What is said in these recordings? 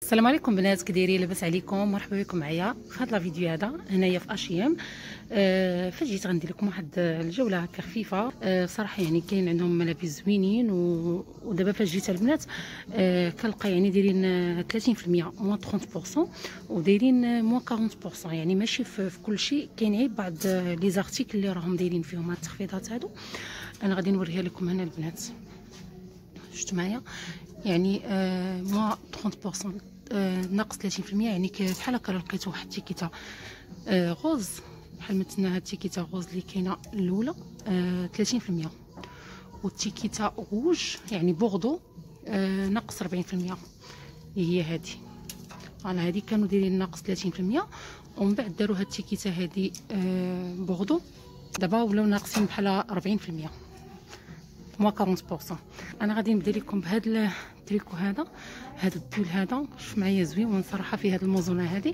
السلام عليكم بنات، كدايرين؟ لاباس عليكم؟ مرحبا بكم معايا في هذا الفيديو. هذا هنايا في اشيام. فاش جيت غندير لكم واحد الجوله هكا خفيفه. صراحه يعني كاين عندهم ملابس زوينين، ودابا فاش جيت البنات كنلقى يعني دايرين 30% موان 30% ودايرين موان 40%. يعني ماشي في كل شيء، كاين غير بعض لي زارتيكل اللي راهم دايرين فيهم هاد التخفيضات هادو. انا غادي نوريها لكم هنا البنات. شفتوا معايا يعني موان 30% ناقص 30%. يعني بحال هكا لقيتو واحد التيكيتا غوز، بحال مثلا هاد التيكيتا غوز اللي كاينه الاولى 30%، والتيكيتا غوج يعني بوردو ناقص 40%، اللي هي هادي. فوالا هادي كانوا دايرين ناقص 30%، ومن بعد داروا هاد التيكيتا هادي بوردو، دابا ولاو ناقصين بحال 40% موان 40%. انا غادي نبدا لكم بهذا التريكو هذا البول هذا. شوف معايا زوين صراحه في هذه الموزونه هذه.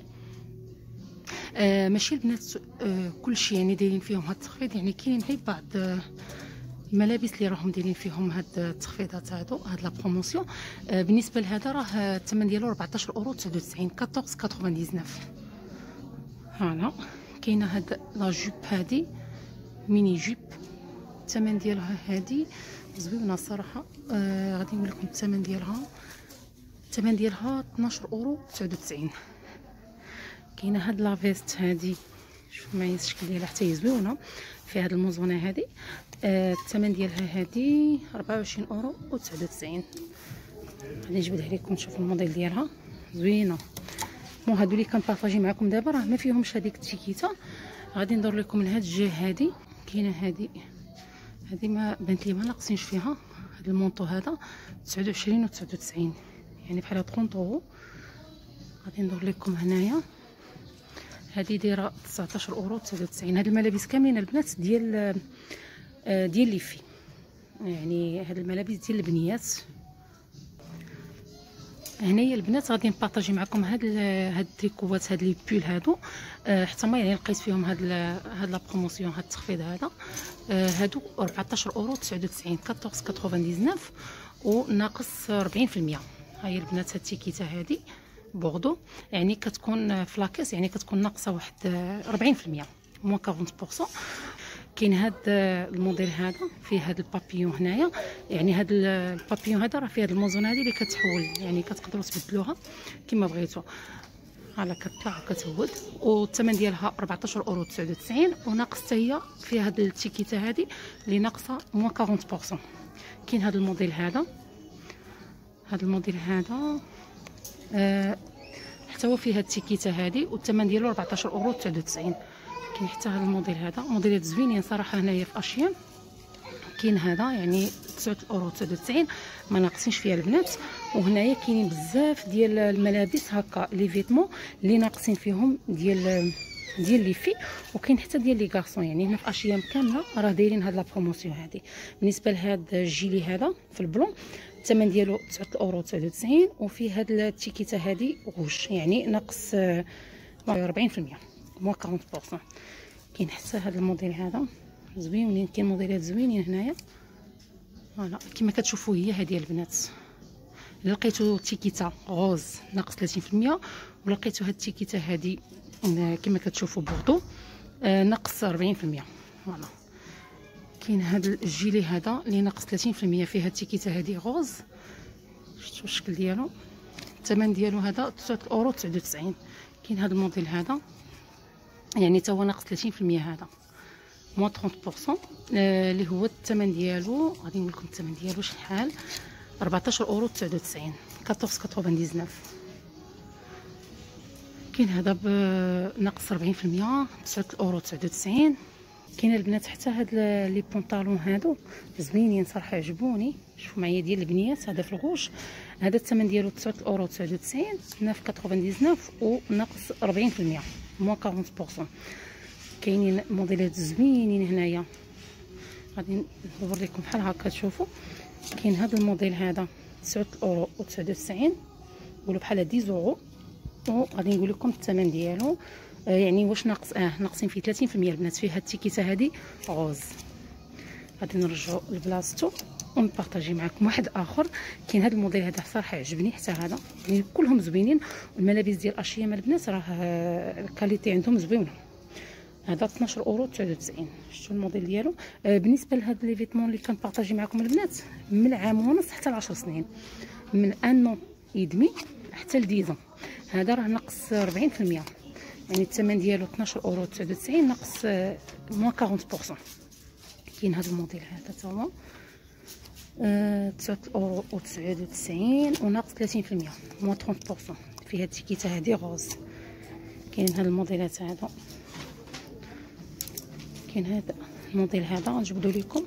ماشي البنات كلشي يعني دايرين فيهم هاد التخفيض، يعني كاينين غير بعض الملابس اللي راهم دايرين فيهم هاد التخفيضات هادو، هاد لا بروموسيون. بالنسبه لهذا راه الثمن ديالو 14 اورو 99، 14.99. هانا كاينه هاد لا جوب هادي ميني جوب، الثمن ديالها هادي زوينه صراحه. غادي نقول لكم الثمن ديالها 12 اورو 99. كاينه هاد لا فيست هادي، شوف معايا الشكل ديالها حتى هي زوينه في هاد الموزونه هادي. الثمن ديالها هادي 24 اورو 99. غادي نجبدها لكم تشوفوا الموديل ديالها زوينه. هادو اللي كنبارطاجي معكم دابا راه ما فيهمش هذيك التيكيته. غادي ندور لكم من هاد الجهه هادي. كاينه هادي ما بانت لي ما ناقصينش فيها. هاد المونطو هذا 29 و 99، يعني بحال 30 اورو. غادي ندور لكم هنايا هذه دايره 19 اورو 99. هاد الملابس كاملين البنات ديال لي في، يعني هاد الملابس ديال البنيات. هنايا البنات غادي نبارطاجي معكم هاد التريكوات، هاد لي بول هادو. حتى ما يعني لقيت فيهم هاد لا بروموسيون، هاد التخفيض هذا. هادو 14 اورو 99، 14.99 وناقص 40%. هاي البنات هاد التيكيته هادي بوردو، يعني كتكون فلاكيس، يعني كتكون ناقصه واحد 40% موان 40%. كاين هاد الموديل هذا فيه هاد البابيون هنايا، يعني هاد البابيون هذا راه فيه هاد الموزونه هذه اللي كتحول، يعني كتقدروا تبدلوها كما بغيتوا. هالا كطلع وكتهود، والثمن ديالها 14 اورو 99 وناقص حتى هي فيها هاد التيكيته هذه اللي ناقصه موان 40%. كاين هاد الموديل هذا، حتى هو فيه هاد التيكيته هذه، والثمن ديالو 14 اورو 99. كاين حتى هذا الموديل هذا، موديلات زوينين صراحه هنايا في اشياء. كاين هذا يعني 9 اورو 99 ما ناقصينش فيها البنات. وهنايا كاينين بزاف ديال الملابس هكا لي فيتمون اللي ناقصين فيهم ديال لي في، وكاين حتى ديال لي غارسون. يعني هنا في اشياء كامله راه دايرين هاد لا بروموسيون هذه. بالنسبه لهذا الجيلي هذا في البلون الثمن ديالو 9 اورو 99، وفيه هاد التيكيته هذه غوش، يعني ناقص 40% موان 40%. كاين حتى هذا الموديل هذا زوينين، كاين موديلات زوينين هنايا. فوالا كما كتشوفوا هي هذه البنات. لقيتو تيكيتا غوز ناقص 30%، ولقيتو هاد التيكيتا هذه كما كتشوفوا بوردو ناقص 40%. فوالا كاين هذا الجيلي هذا اللي ناقص 30% فيه هاد التيكيتا هذه غوز. شفتوا الشكل ديالو؟ الثمن ديالو هذا 9 اورو 99. كاين هذا الموديل هذا يعني تا هو ناقص 30%، هذا موان 30%. اللي هو الثمن ديالو غادي نقول لكم الثمن ديالو شحال، 14 اورو 99، 14.99. كاين هذا بناقص 40%، 9 اورو 99. كاين البنات حتى هاد لي بونطالون هادو زوينين صراحه عجبوني. شوفوا معايا ديال البنيات، هذا في الغوش. هذا الثمن ديالو 9 اورو 99، 9.99 وناقص 40% موان 40%. كاينين موديلات زوينين هنايا، غادي ندور لكم بحال هكا تشوفوا. كاين هذا الموديل هذا 9 اورو 99، نقولوا بحال 10 اورو. وغادي نقول لكم الثمن ديالو يعني واش ناقص ناقصين فيه 30% البنات. فيه هاد التيكيته هذه غوز. غادي نرجعوا لبلاصتو. ونبارطاجي معكم واحد اخر. كاين هذا الموديل هذا صراحه عجبني حتى هذا، يعني كلهم زوينين. والملابس ديال اشياء البنات راه الكاليتي عندهم زوينه. هذا 12 اورو 99. شفتوا الموديل ديالو. بالنسبه لهاد لي فيتمون اللي كنبارطاجي معكم البنات، من عام ونص حتى ل 10 سنين، من ان يدمي حتى ل 10 ans. هذا راه ناقص 40%، يعني الثمن ديالو 12 اورو 99 ناقص موان 40%. كاين هذا الموديل هذا تا هو 9 اورو 99 وناقص 30% موان 30%. فيها التيكيته هذه غوز. كاين هذا الموديلات هذا، كاين هذا الموديل هذا نجبدو لكم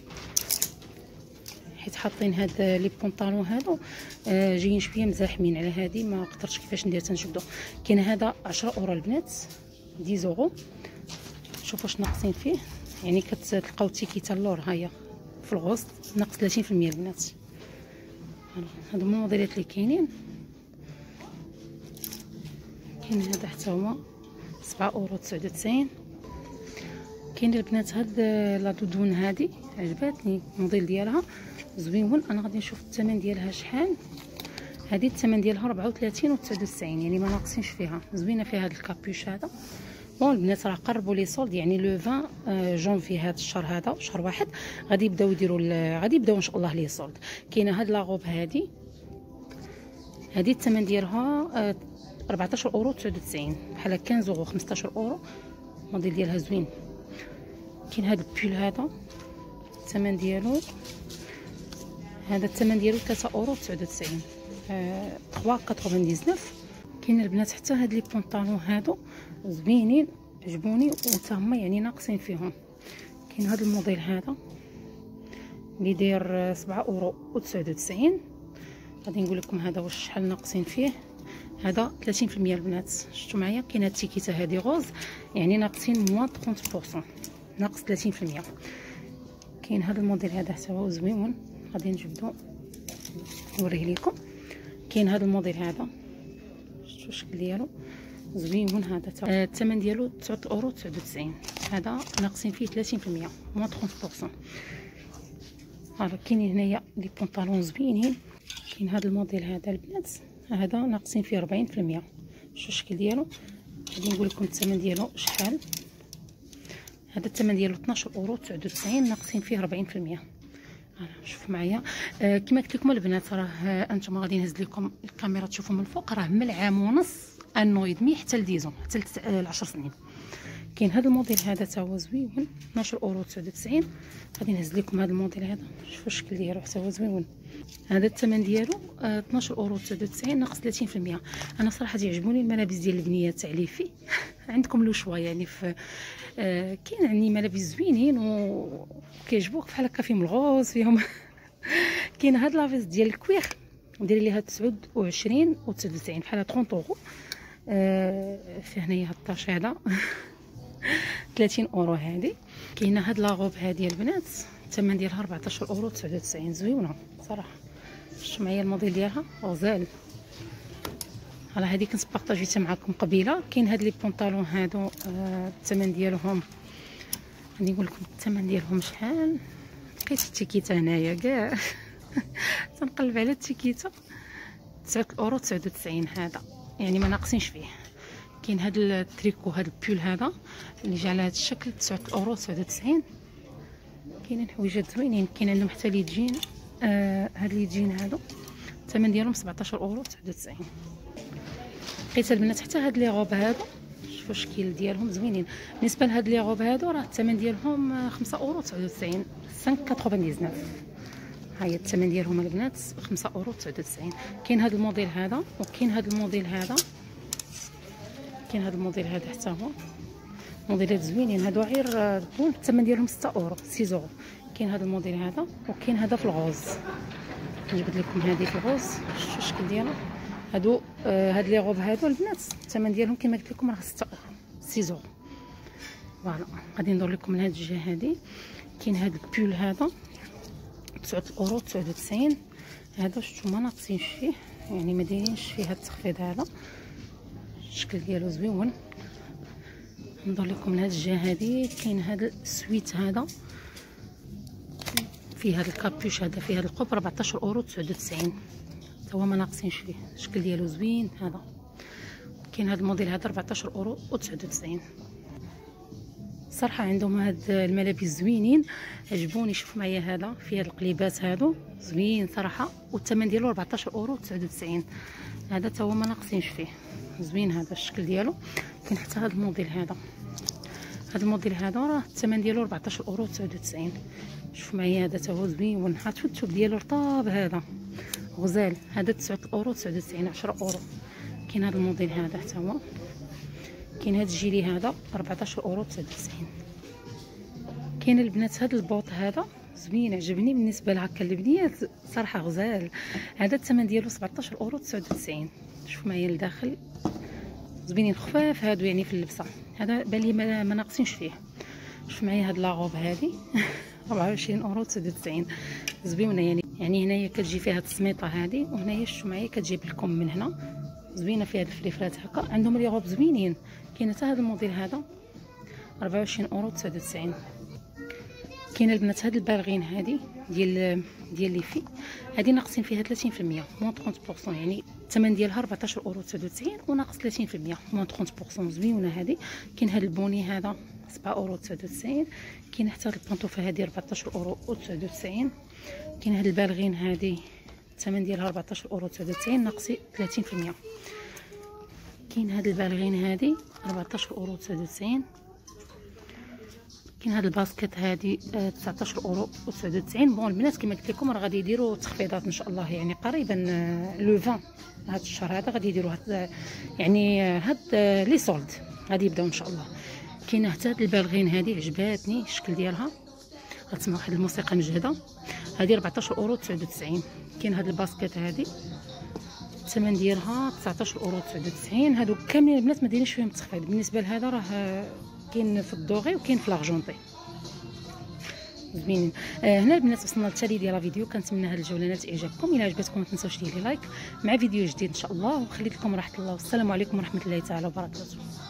حيت حاطين هاد لي بونطالون هادو جايين شويه مزاحمين على هادي، ما قدرتش كيفاش ندير تنجبدو. كاين هذا 10 اورو البنات 10 اورو. شوفوا واش ناقصين فيه، يعني كتلقاو التيكيته اللور هاهي في الغوص ناقص 30% البنات. هادو هما الموديلات اللي كاينين. كاين هذا حتى هو 7 اورو 99. كاين البنات هاد لا دودون هادي عجباتني الموديل ديالها زويون. انا غادي نشوف الثمن ديالها شحال. هذه الثمن ديالها 34 و99، يعني ما ناقصينش فيها. زوينه فيها هاد الكابوش هذا. بون البنات راه قربوا لي سولد، يعني لو 20 جونفي هذا الشهر، هذا شهر واحد غادي يبداو يديروا غادي يبداو ان شاء الله لي سولد. كاينه هاد لاغوب هذه الثمن ديالها 14 اورو 99، بحال 15 اورو 15 اورو. الموديل ديالها زوين. كاين هذا البول هذا الثمن ديالو 3 اورو 99 3.99. كاين البنات حتى هاد لي بونطالون هادو زوينين عجبوني وتا هما يعني ناقصين فيهم. كاين هذا الموديل هذا اللي داير 7 اورو 99. غادي نقول لكم هذا واش شحال ناقصين فيه. هذا 30% البنات. شفتوا معايا كاينه التيكيته هذه غوز، يعني ناقصين موان 30%، ناقص 30%. كاين هذا الموديل هذا حتى هو زويون، غادي نجبدو نوريه لكم. كاين هذا الموديل هذا، شفتوا الشكل ديالو زويون. هذا الثمن ديالو 9 اورو 99. هذا ناقصين فيه 30% موان 30%. هذا كاينين هنايا لي بونطالون زوينين. كاين هذا الموديل هذا البنات، هذا ناقصين فيه 40%. شوفوا الشكل ديالو. غادي نقول لكم الثمن ديالو شحال. هذا الثمن ديالو 12 اورو 99 ناقصين فيه 40%. شوفوا معايا. كما قلت لكم البنات راه انتم غادي نهز لكم الكاميرا تشوفوا من الفوق، راه من العام ونص انو يدمي حتى ل 10 حتى ل 10 سنين. كاين هذا الموديل هذا تا هو زويون 12 اورو 99. غادي نهز لكم هذا الموديل هذا، شوفوا الشكل ديالو حتى هو زويون. هذا الثمن ديالو 12 اورو 99 ناقص 30%. انا صراحه يعجبوني الملابس ديال البنيات تعليفي عندكم لو شوا، يعني في كاين يعني ملابس زوينين وكيعجبوك بحال هكا فيهم الغوز فيهم كاين هاد لافيس ديال الكوير ندير ليها 29 و 99 بحال 30 اورو. فيه هنايا هاد الطاش هذا 30 اورو. هذه كاينه هاد لاغوب هذه البنات الثمن ديالها 14 اورو 99. زويونه صراحه. شفتوا معايا الموديل ديالها غزال. راه هذه كنت بارطاجيتها معكم قبيله. كاين هاد لي بونطالون هادو الثمن ديالهم غادي نقول لكم الثمن ديالهم شحال. لقيت التيكيته هنايا كاع تنقلب على التيكيته 9 اورو 99. هذا يعني ما ناقصينش فيه. كاين هاد التريكو هاد البول هذا اللي جا على هاد الشكل 9 اورو 99. كاينين حويجات زوينين. كاين عندهم حتى ليدجين. هاد ليدجين هادو الثمن ديالهم 17 اورو 99. لقيت البنات حتى هاد لي غوب هادو، شوفوا الشكل ديالهم زوينين. بالنسبه لهاد لي غوب هادو راه الثمن ديالهم 5 اورو 99 5.99. ها هي الثمن ديالهم البنات 5 اورو 99. كاين هاد الموديل هذا وكاين هاد الموديل هذا. كاين هاد الموديل هذا حتى هو موديلات زوينين. هادو غير بون الثمن ديالهم 6 اورو 6 اورو. كاين هاد الموديل هذا وكاين هذا في الغوز. نجبد لكم هذه في الغوز. شوفوا الشكل ديالها. هادو هاد لي غوب هادو البنات الثمن ديالهم كما قلت لكم راه 6 اورو 6 اورو. فوالا غادي ندور لكم من هاد الجهه هادي. كاين هاد البول هذا 9 اورو 99. هذا شفتوا ما ناقصينش فيه، يعني ما دايرينش فيه هاد التخفيض هذا. الشكل ديالو زويون. ندور لكم من هاد الجهه هادي. كاين هاد السويت هذا فيه هذا الكابوش هذا، فيه هذا القب 14 اورو 99. تا هو ما ناقصينش فيه، الشكل ديالو زوين هذا. كاين هذا الموديل هذا 14 اورو 99. صراحه عندهم هاد الملابس زوينين عجبوني. شوف معايا هذا فيه هاد القليبات هادو زوين صراحه، والثمن ديالو 14 اورو 99. هذا تا هو ما ناقصينش فيه، زوين هذا الشكل ديالو. كاين حتى هذا الموديل هذا، هذا الموديل هذا راه الثمن ديالو 14 اورو 99. شوف معايا هذا تا هو زوين، حتى الثوب ديالو رطاب هذا غزال. هذا 9 اورو 99، 10 اورو. كاين هذا الموديل هذا حتى هو. كاين هذا الجيلي هذا 14 اورو 99. كاين البنات هذا البوط هذا زوين عجبني بالنسبه لهكا البنيات صراحه غزال. هذا الثمن ديالو 17 اورو 99. شوف معايا الداخل زوينين خفاف هادو يعني في اللبسه. هذا بالي ما ناقصينش فيه. شوف معايا هاد لاغوب هذه 24 اورو 99. زوينه يعني هنايا كتجي فيها السميطه هذه، وهنايا شوف معايا كتجيب لكم من هنا زوينه فيها هاد الفريفرات هكا. عندهم لي غوب زوينين. كاين حتى هذا الموديل هذا 24 اورو 99. كاين البنات هاد البالغين هذه ديال لي في، هذه ناقصين فيها 30% موان 30%، يعني الثمن ديالها 14 اورو 99 وناقص 30% موان 30%. زوينه هذه. كاين هذا البوني هذا 7 اورو 99. كاين حتى هاد البانطوفه هذه 14 اورو 99. كاين هاد البالغين هذه الثمن ديالها 14 اورو 99 ناقصي 30%. كاين هاد البالغين هذه 14 اورو 99. كاين هاد الباسكيت هذه 19 اورو 99. بون البنات كما قلت لكم راه غادي يديروا تخفيضات ان شاء الله، يعني قريبا لو 20 هاد الشهر هذا غادي يديروا هاد يعني هاد لي سولد غادي يبداو ان شاء الله. كاينه حتى هاد البالغين هذه عجباتني الشكل ديالها، غتسمع واحد الموسيقى مجهده. هذه 14 اورو 99. كاين هاد الباسكيت هذه الثمن ديالها 19 اورو 99. هادو كاملين البنات ما دايرينش فيهم التخفيض. بالنسبه لهذا راه كاين في الدوغي وكاين في لارجونطي زوينين. هنا البنات وصلنا للتالي ديال الفيديو. كنتمنى هاد الجوله نالت اعجابكم. الى عجبتكم ما تنساوش ديروا لايك مع فيديو جديد ان شاء الله، وخليت لكم راحه الله. والسلام عليكم ورحمه الله تعالى وبركاته.